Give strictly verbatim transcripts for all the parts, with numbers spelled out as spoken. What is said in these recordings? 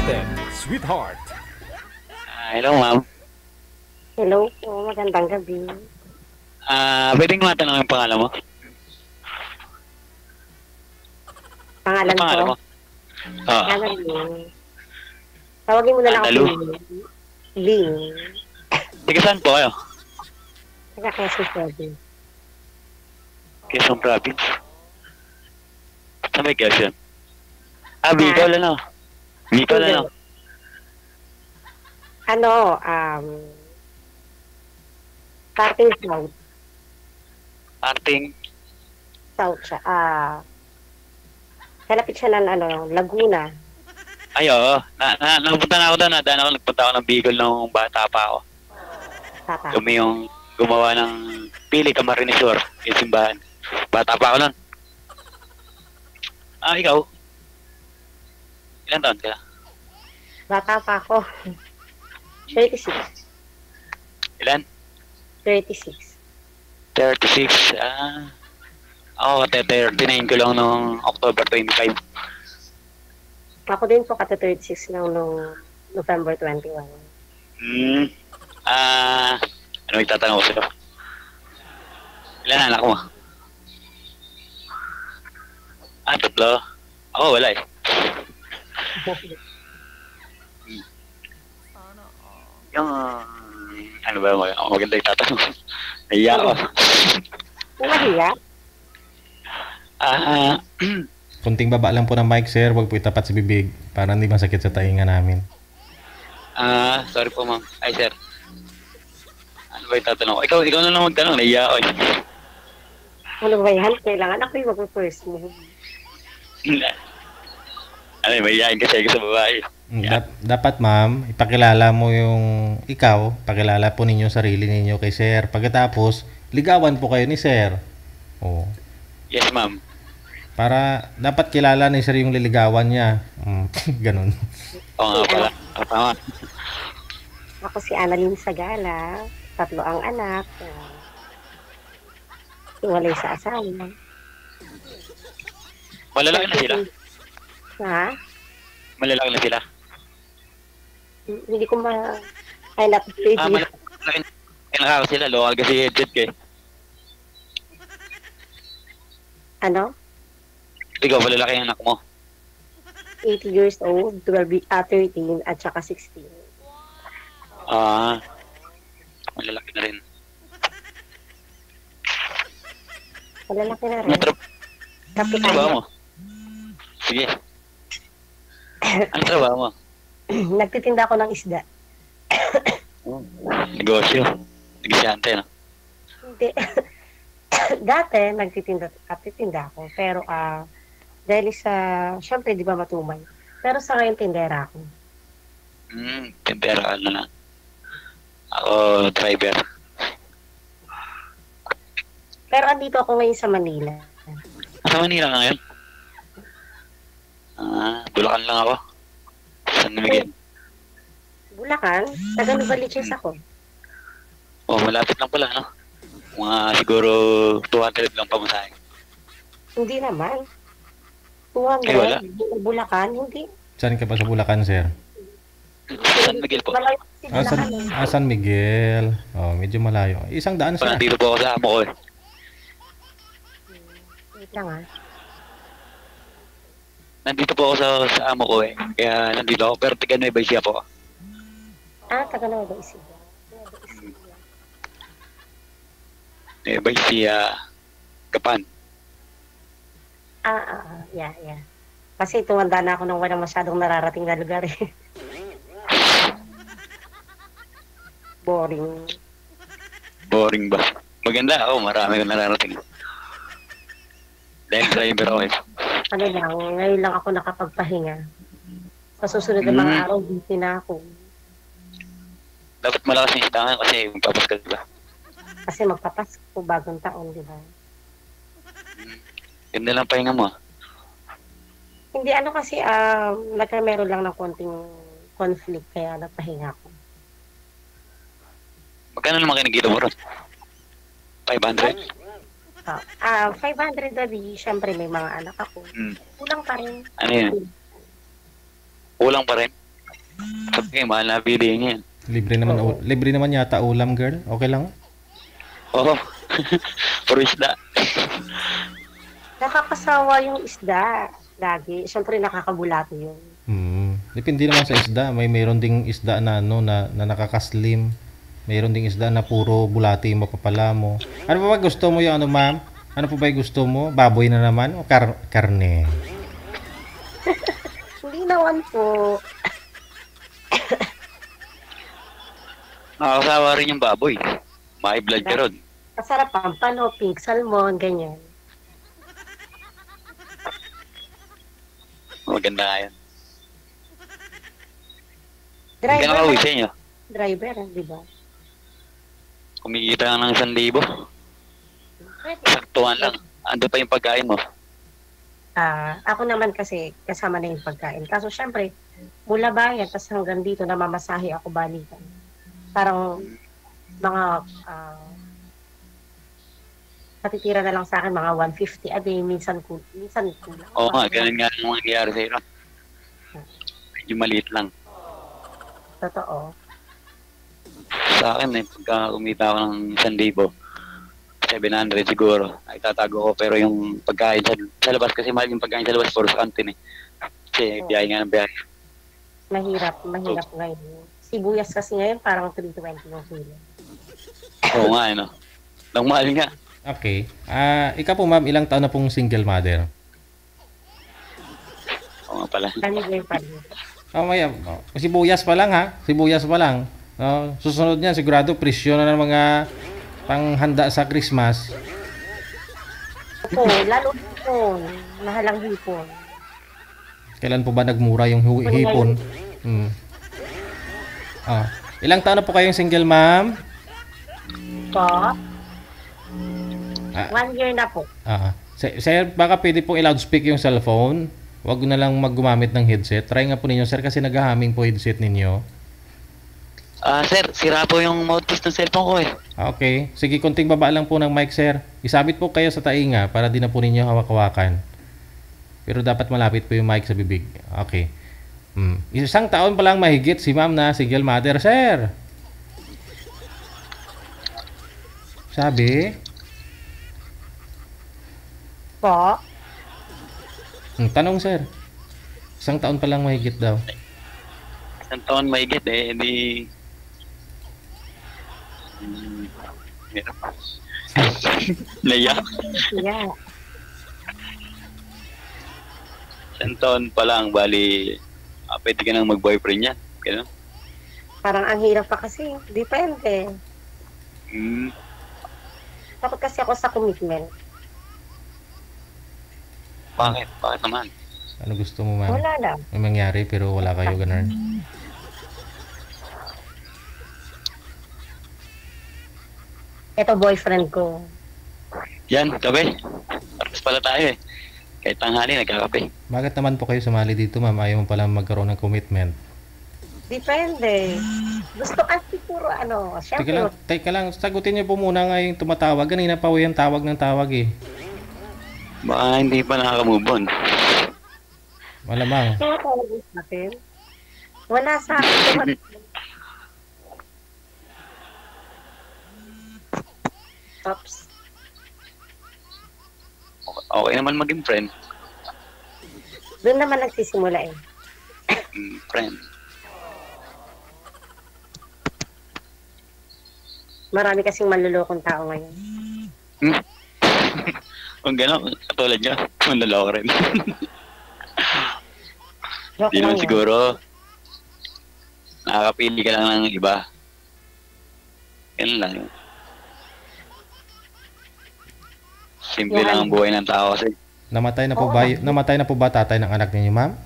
Captain Sweetheart. Ah, hello, ma'am. Hello po, magandang gabi. Ah, pwedeng matanong yung pangalan mo? Pangalan Ano ko? pangalan mo? Oo. Pangalan mo. Tawagin mo na lang ako Andalu? Ling. Ling. Tiga saan po kayo? Taga Quezon Province. Quezon Province. Sa may Quezon? Ah, Bicol ano? Bicol Hindi. ano? Ano, um, starting south. Arting. South siya. Ah, kalapit siya ng ano, Laguna. Ay, oo. Na, na, napunta na ako doon. Nadaan ako, nagpunta ako ng Bicol nung bata pa ako. Tata. Kami yung gumawa ng Pili Camarines Sur, yung simbahan. Bata pa ako nun. Ah, ikaw? Ilan taon ka? Bata pa ako. thirty-six. Ilan? thirty-six. thirty-six. Ah. Ako, thirty-nine ko lang noong October twenty-five. Ako din po kata thirty-six lang nung November twenty-one. Hmm. Ah, ano itatanong ko sa'yo? Ilan anak mo? Ah, tatlo. Ako, wala eh. Yung, ah, ano ba, mag maganda itatanong. Naiya ako. Mahiya? Ah, Kunting baba lang po ng mic, sir. Huwag po itapat sa bibig para hindi masakit sa tainga namin. ah, sorry po ma'am. Ay, sir. Ano ba itatanong ko? Ikaw, ikaw na lang magtanong. Naiya ako eh. Ano ba yan? Kailangan ako yung mag-first mo. Ano, mahihain kasi ako sa babae. Dap- dapat, ma'am, ipakilala mo yung ikaw, pakilala po ninyo sarili ninyo kay sir. Pagkatapos, ligawan po kayo ni sir. Oh. Yes, ma'am. Para dapat kilala ni sir yung liligawan niya. Mm, ganun. Oo nga pala. Oh, tama. Ako si Annalyn Sagala. Tatlo ang anak. Iwalay sa asawa. Malalaki na sila. Ha? Malalaki na sila. Hindi ko ma... Ay, not baby. Ah, malalaki na ako sila. Local kasi headset ko eh. Ano? Ikaw, malalaki ang anak mo. eighty years old, twelve, ah, thirteen, at saka sixteen. Ah, malalaki na rin. Malalaki na rin. Ano tra- Kapitan trabaho niya. mo? Sige. Ano trabaho mo? Nagtitinda ako ng isda. Negosyo. Negosyante, no? Hindi. Dati, nagtitinda, nagtitinda ako. Pero, ah, dahil sa, syempre, di ba matumay. Pero sa ngayon, tindera ako. Hmm, tendera ka na lang. Ako, driver. Pero andito ako ngayon sa Manila. Sa Manila ka ngayon? Ah, Bulacan lang ako. San Miguel. Bulacan, taga Novaliches ako. Oh, malapit lang pala, no? Mga siguro two hundred lang pa mo sa akin. Hindi naman. Ay, wala. two hundred. Bulacan, hindi. Saan ka pa sa Bulacan, sir? San Miguel po. Malayo si Ah, San, Bulacan. ah, San Miguel. Oh, medyo malayo. Isang daan So, siya. nandito po ako sa amo ko eh. Wait lang ah. Nandito po ako sa, sa amo ko eh. Kaya nandito ako. Pero taga Nueva Ecija po. Ah, taga Nueva Ecija. Nueva Ecija. Nueva Ecija, Kapan. Ah, ah, ah, yeah, yeah. Kasi tumanda na ako nang walang masyadong nararating na lugar eh. Boring. Boring ba? Maganda ako. Marami ko nararating. Dahil driver ako eh. Ano lang, ngayon lang ako nakapagpahinga. Sa susunod na mga Mm. araw, busy na ako. Dapat malakas yung istangan kasi magpapaskal ba? Kasi magpapasko, bagong taon, di ba? Ganda lang pahinga mo. ah. Hindi, ano kasi, um, nagkameron lang ng konting conflict, kaya nagpahinga ako. Magkano naman kinagita mo ron? five hundred? Ah, ah, five hundred na di, syempre may mga anak ako. Hmm. Kulang pa rin. Ano yun? Kulang pa rin? Okay, mahal na bilihin yan. Libre naman, Oo. u- libre naman yata ulam, girl. Okay lang? Oo. Puro isda. Nakakasawa yung isda. Lagi. Siyempre, nakakabulato yun. Hmm. Depende naman sa isda. May mayroon ding isda na ano na, na nakakaslim. Mayroon ding isda na puro bulati yung mapapala mo. Ano pa ba gusto mo yung ano, ma'am? Ano pa ba yung gusto mo? Baboy na naman o kar- karne? Hindi naman po. Nakakasawa rin yung baboy. May blood ka ron. Masarap ang pano, pink salmon, ganyan. Maganda nga yan. Hindi ka Driver, nakauwi sa inyo. driver, di ba? Kumikita ka ng isang libo. Pwede. Saktuhan lang. Ando pa yung pagkain mo. Ah, ako naman kasi kasama na yung pagkain. Kaso syempre, mula bayan, tapos hanggang dito namamasahe ako balikan. Parang mga ah, natitira na lang sa akin mga one fifty a day, minsan ku minsan kulang. Oo nga, ganun nga ang nangyayari sa'yo. Medyo maliit lang. Totoo. Sa akin eh, pagka kumita ako ng isang libo, seven hundred siguro, ay tatago ko. Pero yung pagkain sa, sa labas, kasi mahal yung pagkain sa labas, puro sa kantin eh. Kasi biyahe nga ng biyahe. Mahirap, mahirap ngayon. Sibuyas kasi ngayon parang three twenty yung kilo. Oo nga, ano. Nang mahal nga. Okay. Ah, ikaw po, ma'am, ilang taon na pong single mother? Oo nga pala. Kanigay pa rin. Oh, may, oh, sibuyas pa lang ha. Sibuyas pa lang. Oh, susunod niyan sigurado presyo na ng mga panghanda sa Christmas. Oo, lalo hipon. Mahalang hipon. Kailan po ba nagmura yung hu- hipon? Hmm. Ah, ilang taon na po kayong single, ma'am? Po, Ah, one year na po. ah. Sir, sir, baka pwede pong i-loudspeak yung cellphone. Huwag na lang maggumamit ng headset. Try nga po ninyo, sir, kasi nag-humming po headset ninyo. Ah, sir, sira po yung mouthpiece ng cellphone ko eh. Ah, okay. Sige, konting baba lang po ng mic, sir. Isabit po kayo sa tainga para di na po ninyo hawak-hawakan. Pero dapat malapit po yung mic sa bibig. Okay. Hmm. Isang taon pa lang mahigit si ma'am na single mother, sir. Sabi? Po, Hmm, tanong, sir. Isang taon pa lang mahigit daw. Isang taon mahigit eh, di... Hmm, hirap. Naiyak. yeah. Isang taon pa lang, bali, ah, pwede ka nang mag-boyfriend yan. Ganun. Parang ang hirap pa kasi. Depende. Hmm, Takot kasi ako sa commitment. bakit? Bakit naman? Ano gusto mo, ma'am? Wala lang. May mangyari pero wala kayo, ganun. Ito boyfriend ko. Yan, kape. Tapos pala tayo eh. Kahit tanghali, nagkakape. Bakit naman po kayo sumali dito, ma'am? Ayaw mo pala magkaroon ng commitment. Depende. Gusto kasi puro ano. Teka Siyempre, lang, teka lang. Sagutin niyo po muna nga yung tumatawag. Kanina pa po yung tawag ng tawag eh. Baka hindi pa nakaka-move on. Malamang. kaya tawag natin. Wala sa akin. Oops. Okay naman maging friend. Doon naman nagsisimula eh. Mm, friend. Marami kasing manlulokong tao ngayon. Hmm? Kung gano'n, katulad niya, manlaloko rin. Joke Hindi lang naman yun. siguro, nakakapili ka lang ng iba. Ganun lang yun. Simple Yan. lang ang buhay ng tao kasi. Namatay na po Oo. ba, y- namatay na po ba tatay ng anak ninyo, ma'am?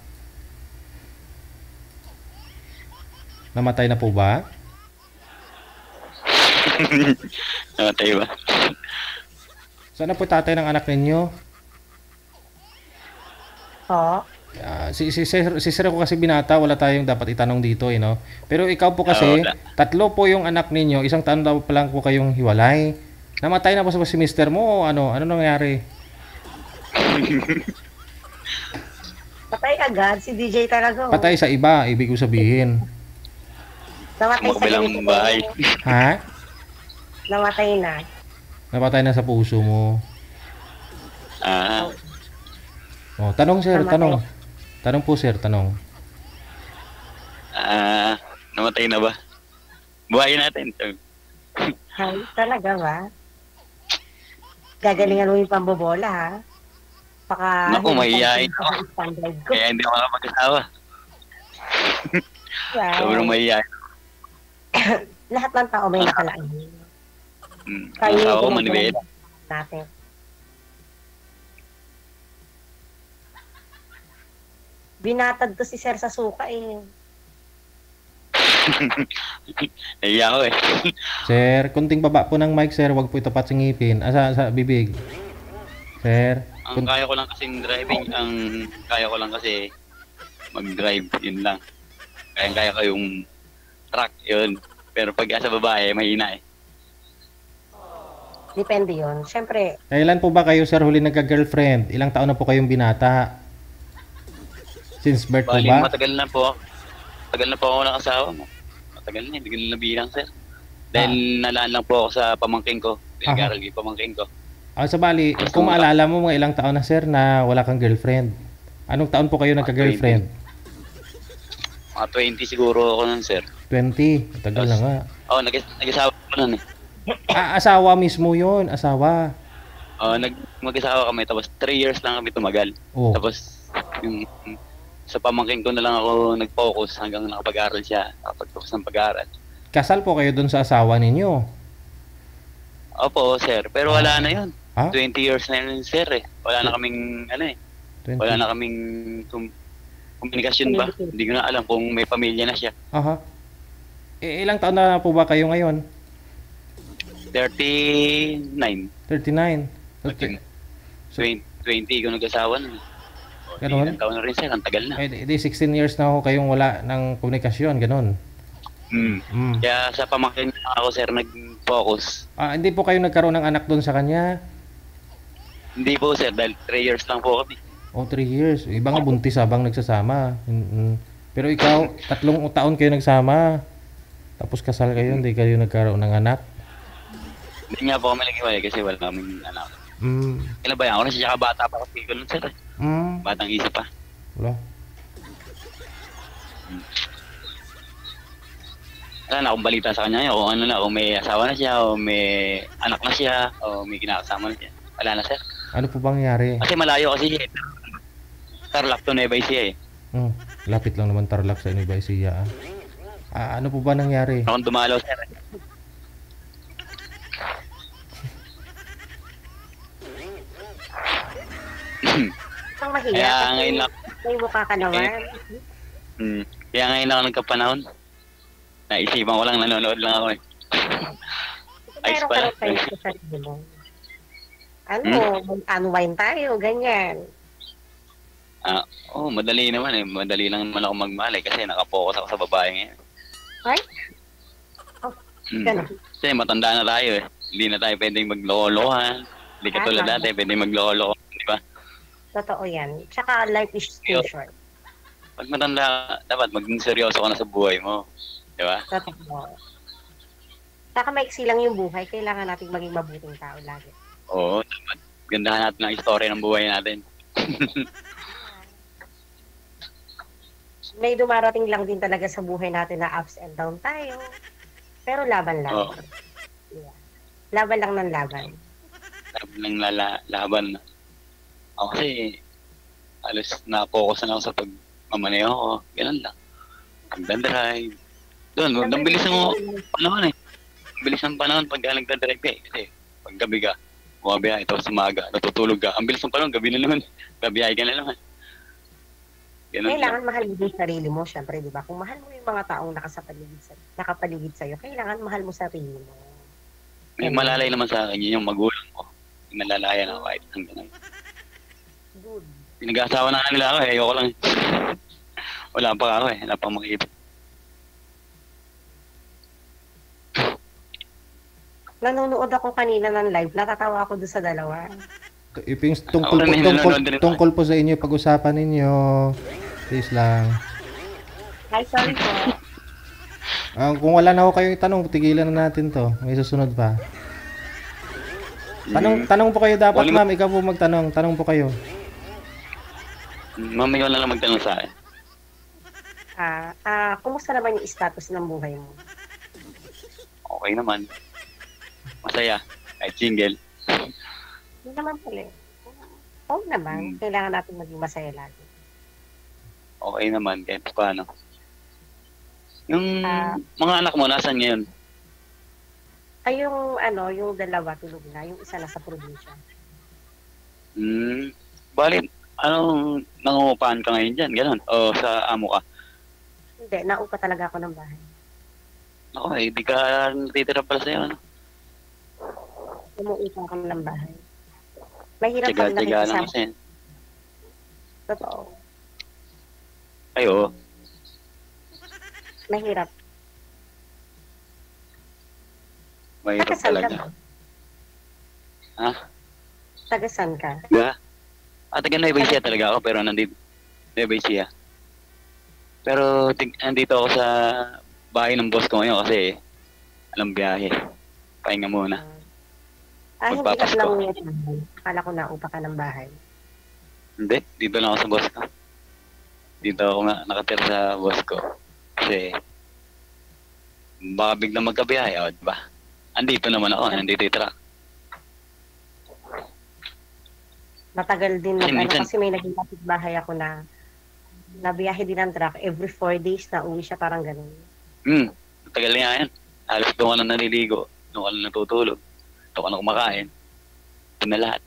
Namatay na po ba? Namatay ba? Saan na po tatay ng anak ninyo? Oo. Ah, si, si, sir, si sir ko kasi binata, wala tayong dapat itanong dito, eh, no? Pero ikaw po kasi, Ah, wala. tatlo po yung anak ninyo, isang taon daw pa lang po kayong hiwalay. Namatay na po sa si mister mo o ano? Ano nangyari? Patay agad. Si D J talaga. oh. Patay sa iba, ibig ko sabihin. Namatay sa Makabilang ganito. bahay. Ha? Namatay na. Napatay na sa puso mo. Ah, Oh, tanong sir, Namatay. tanong. Tanong po sir, tanong. ah, namatay na ba? Buhayin natin. Ay, talaga ba? Gagalingan mo yung pambobola, ha? Baka... Naku, mahihayin hindi ako. ka standard ko. Kaya hindi ako nakapag-asawa. Wow. Sobrang mahihayin. Lahat ng tao may nakalaan. Hmm. Kaya Ang asawa ko, yung manibid. ginagawa natin. Binatad to si Sir sa suka, eh. Nahiya ako eh. Sir, kunting baba po ng mic sir, wag po itapat sa ngipin. Asa sa bibig. Sir, Ang kun- kaya ko lang kasing driving, ang kaya ko lang kasi mag-drive, yun lang. Kaya-kaya ko yung truck, yun. Pero pag sa babae, mahina eh. Depende yun. Siyempre, kailan po ba kayo sir huli nagka-girlfriend? Ilang taon na po kayong binata? Since birth po Bali, ba? matagal na po. Matagal na po ako nakasawa mo. Matagal na, hindi ko na nabilang, sir. Dahil nalaan lang po ako sa pamangking ko. Pinag-aral yung pamangking ko. Ah, sa bali, kung maalala mo mga ilang taon na sir na wala kang girlfriend. Anong taon po kayo nagka-girlfriend? Mga twenty siguro ako nun, sir. twenty. Tagal na nga. Oo, oh, nag- nag-asawa ko nun eh. Ah, asawa mismo yun. Asawa. Oo, nag mag-asawa kami, tapos three years lang kami tumagal. Oh. Tapos, yung sa pamangking ko na lang ako nag-focus hanggang nakapag-aral siya, nakapag-focus ng pag-aaral. Kasal po kayo dun sa asawa ninyo. Opo, sir. Pero wala na yun. Ha? twenty years na yun, sir eh. Wala na kaming, ano eh, twenty. wala na kaming kum- komunikasyon ba? Hindi ko na alam kung may pamilya na siya. Aha. Eh, ilang taon na po ba kayo ngayon? thirty-nine. thirty-nine. Okay. So, twenty, twenty ko nag-asawa na. O, Ganon? ilang taon na rin, sir. Ang tagal na. eh, di sixteen years na ako kayong wala ng komunikasyon, ganun. Mm. Mm. Kaya sa pamangkin na ako, sir, nag-focus. Ah, hindi po kayo nagkaroon ng anak doon sa kanya? Hindi po, sir, dahil three years lang po kami. O, three years. Iba nga buntis habang nagsasama. Mm-mm. Pero ikaw, tatlong taon kayo nagsama. Tapos kasal kayo, hindi kayo nagkaroon ng anak. Hindi nga po kami nag-iwalay kasi wala kaming anak. Mm. Kailan ba yan? Ako na siya bata pa kasi ko nun, sir. Mm. Batang isip pa. Wala. Wala na akong balita sa kanya kung ano na, kung may asawa na siya, o may anak na siya, o may kinakasama na siya. Wala na, sir. Ano po bang nangyari? Kasi malayo kasi siya eh. Tarlac to Nueva Ecija eh. Mm. Lapit lang naman Tarlac sa Nueva Ecija. Ah. Ah, ano po ba nangyari? Akong dumalaw, sir. ang mahiya. Kaya kasi ngayon lang, May mukha ka naman. hmm, kaya ngayon ako nagkapanahon. Naisipan ko lang, nanonood lang ako eh. Ayos Meron ka pala. rin kayo sa sarili mo. Ano, mag-unwind tayo, ganyan. Ah, oh, madali naman eh. Madali lang naman ako magmahal eh, kasi nakapokus ako sa babae ngayon. Ay? Hmm. Ganun. Kasi matanda na tayo eh. Hindi na tayo pwedeng magloko-lokohan. Hindi katulad Tama. dati, pwedeng magloko-loko. Di ba? Totoo yan. Tsaka life is too short. Pag matanda, dapat maging seryoso ka na sa buhay mo. Di ba? Totoo. Saka maiksi lang yung buhay, kailangan nating maging mabuting tao lagi. Oo, dapat gandahan natin ang istorya ng buhay natin. May dumarating lang din talaga sa buhay natin na ups and down tayo. Pero laban lang. Oo. Yeah. Laban lang ng laban. Laban ng lala, laban na. Ako kasi, alos na-focus na ako sa pagmamaneho ko. Ganun lang. Pagdadrive. Doon, ang bilis ng panahon eh. Ang bilis ng panahon pag nagdadrive ka eh. Kasi pag gabi ka, bumabiyahe, tapos umaga, natutulog ka. Ang bilis ng panahon, gabi na naman. Babiyahe ka na naman. Ganun Kailangan lang. mahal mo yung sarili mo, syempre, di ba? Kung mahal mo yung mga taong nakasapaligid sa, nakapaligid sa'yo, kailangan mahal mo sarili mo. May malalay naman sa akin, yun yung magulang ko. Nalalayan ako kahit hanggang ngayon. Good. Pinag-asawa na nga nila ako eh, ayoko lang. Wala pa ako eh, wala pang makita. Nanonood ako kanina ng live, natatawa ako doon sa dalawa. Ipings, tungkol, Ako po, rin, tungkol, nanonood din ako. tungkol po sa inyo, pag-usapan ninyo. Please lang. Ay, sorry po. Ah, kung wala na ako kayong tanong, tigilan na natin to. May susunod pa. Tanong, tanong po kayo dapat, Wala- ma'am. Ikaw po magtanong. Tanong po kayo. Ma'am, ikaw na lang magtanong sa akin. Ah, ah, kumusta naman yung status ng buhay mo? Okay naman. Masaya. Kahit single. Hindi naman pala. eh. Oo naman, Hmm. kailangan natin maging masaya lagi. Okay naman. Kahit paano. Yung Ah. mga anak mo, nasan ngayon? Ay, yung ano, yung dalawa tulog na, yung isa nasa probinsya. Hmm. Bali, anong nangungupahan ka ngayon dyan? Ganon. O sa amo ka? Hindi, naupa talaga ako ng bahay. Ako, eh, di ka natitira pala sa'yo, ano? Umuupang ka ng bahay. Mahirap pag Tiyaga-tiyaga lang nakikisama. kasi. Totoo. Ay, oo. Mahirap. Mahirap Tagasan ka talaga. ba? Ha? Tagasan ka? Diba? Ah, taga Nueva Ecija talaga ako, pero nandito. Nueva Ecija. Pero tig- nandito ako sa bahay ng boss ko ngayon kasi alam biyahe. Pahinga muna. Ah, hindi ka Magpapasko. lang uwi at bahay. Akala ko naupa ka ng bahay. Hindi, dito lang ako sa boss ko. Dito ako nga nakatira sa boss ko. Kasi baka biglang magkabiyahe, o diba? Andito naman ako, nandito yung truck. Matagal din mag, ano, Minsan- kasi may naging kapitbahay ako na nabiyahe din ng truck. Every four days na uwi siya, parang ganun. Hmm, matagal nga yan. Halos doon ka na naliligo, doon ka na natutulog, doon ka na kumakain. Ito na lahat.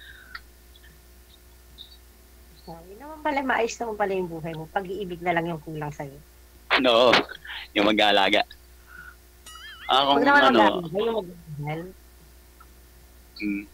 So, yun naman pala, maayos naman pala yung buhay mo. Pag-iibig na lang yung kulang sa'yo. No, yung mag-aalaga. Ah, Huwag kung naman ano, mag-aalaga, yung mag-aalaga. hmm.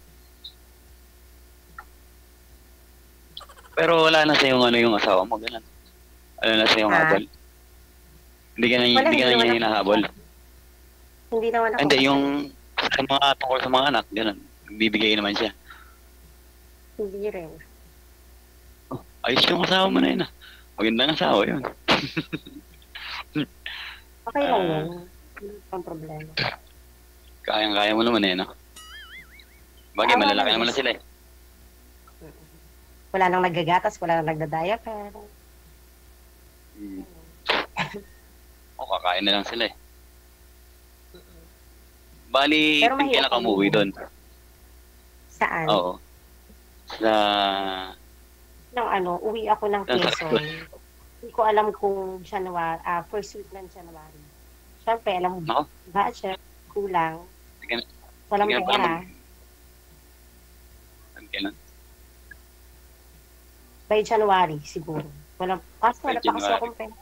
Pero wala na sa yung ano yung asawa mo, ganun. Wala na sa yung Ah. habol. Hindi ka na, Wala, hindi ka hindi na naman niya ako- hinahabol. Hindi naman ako. Hindi, yung sa mga tungkol sa mga anak, ganun. Bibigay naman siya. Hindi rin. Oh, ayos yung asawa mo na yun ah. Magandang asawa yun. Okay lang Ah. yun. Hindi pang problema. Kayang-kaya mo naman eh, no? Bagay, Ah, malalaki wala. naman na sila eh. Wala nang nagagatas, wala nang nagdadaya, pero Hmm. O, kakain na lang sila eh. Bali, Pero hindi mahirap ka nakamuwi ang- doon. saan? Oo. Sa... Nang ano, uwi ako ng Nasa- Quezon. Hindi ko alam kung January, ah, first week ng January. Siyempre, alam mo, Ako? budget, kulang, Sige, walang sige, pera. parang- Kailan? By January, siguro. Walang, kaso By wala pa kasi January. akong pera.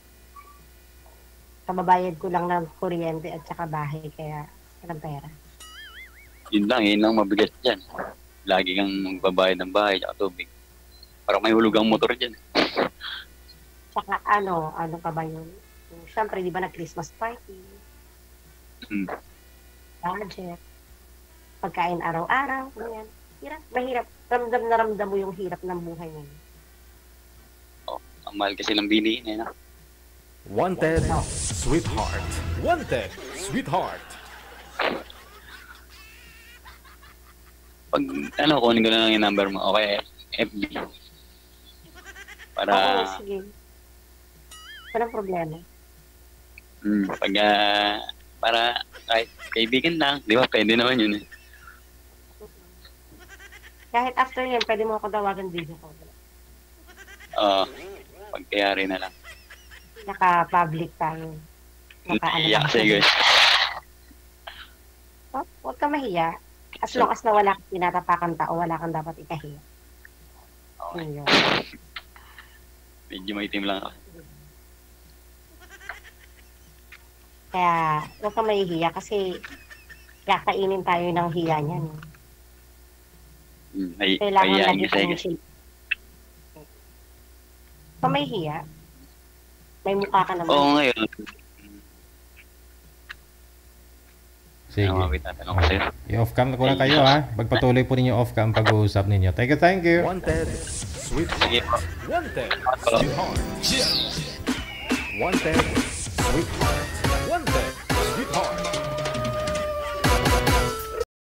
Kababayad ko lang ng kuryente at saka bahay, kaya walang pera. Yun lang, yun lang mabigat dyan. Lagi kang magbabayad ng bahay at tubig. Parang may hulog ang motor dyan. Tsaka ano, ano pa ba yun? Siyempre, di ba nag-Christmas party, Hmm. budget, pagkain araw-araw, ganyan. Hirap, mahirap. Ramdam na ramdam mo yung hirap ng buhay mo. Ang mahal kasi ng bilihin eh, no? Wanted, sweetheart. Wanted, sweetheart. Pag, ano, kunin ko na lang yung number mo. Okay, F B. Para, Oo, sige. Walang problema. hmm, pag, ah, para, kahit kaibigan lang, di ba? Pwede naman yun eh. Kahit after yan, pwede mo ako tawagan video call. Oo, pagkayari na lang. Naka-public tayo. Naka-ano Yeah, lang. sige. Oh, huwag ka mahiya. As long as na wala kang tinatapakan tao, wala kang dapat ikahiya. Okay. Yun yun. Medyo may team lang ako. Kaya, huwag ka mahihiya kasi kakainin tayo ng hiya niyan. Hmm, ay, Kailangan ayain lagi kasi kang guys. chill. Huwag ka mahihiya. May mukha ka naman. Oo, ngayon. Sige. Ano mabit natin ako sa'yo? I-off cam ko na kayo ha. Pagpatuloy po ninyo off cam pag-uusap ninyo. Thank you, thank you. Wanted, sweetheart. Sige po. Wanted, sweetheart. Wanted, sweetheart.